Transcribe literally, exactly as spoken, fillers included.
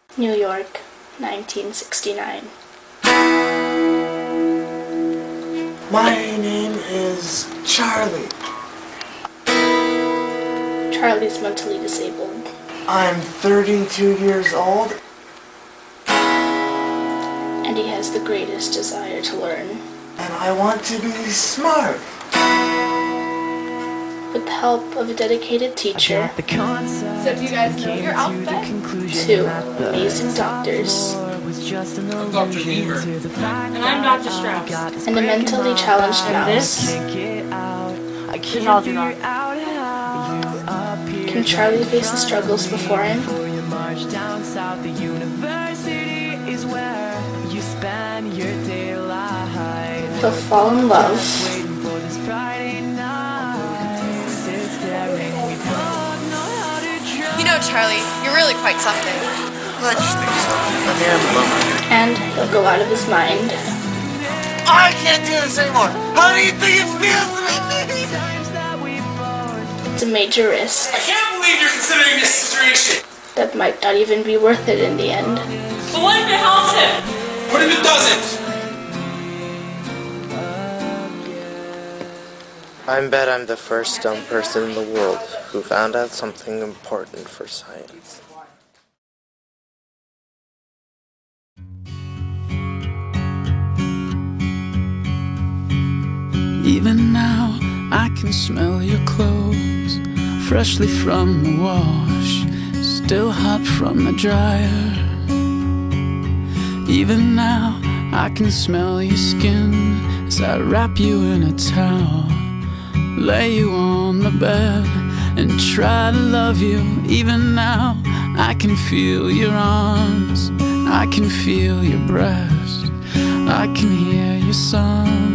New York, nineteen sixty-nine. My name is Charlie. Charlie's mentally disabled. I'm thirty-two years old. And he has the greatest desire to learn. And I want to be smart. With the help of a dedicated teacher, So do you guys know your alphabet? two amazing doctors, I'm Doctor Nemur. And I'm Doctor Strauss. and a mentally challenged mouse. Is Algernon. Can Charlie face the struggles before him? He'll fall in love. You know, Charlie, you're really quite something. I just think so. I mean, I'm lonely. And he'll go out of his mind. I can't do this anymore. How do you think it feels to be me? It's a major risk I can't believe you're considering this situation. that might not even be worth it in the end. But what if it helps him? What if it doesn't? I bet I'm the first dumb person in the world who found out something important for science. Even now, I can smell your clothes, freshly from the wash, still hot from the dryer. Even now, I can smell your skin as I wrap you in a towel, lay you on the bed and try to love you. Even now, I can feel your arms, I can feel your breast, I can hear your song.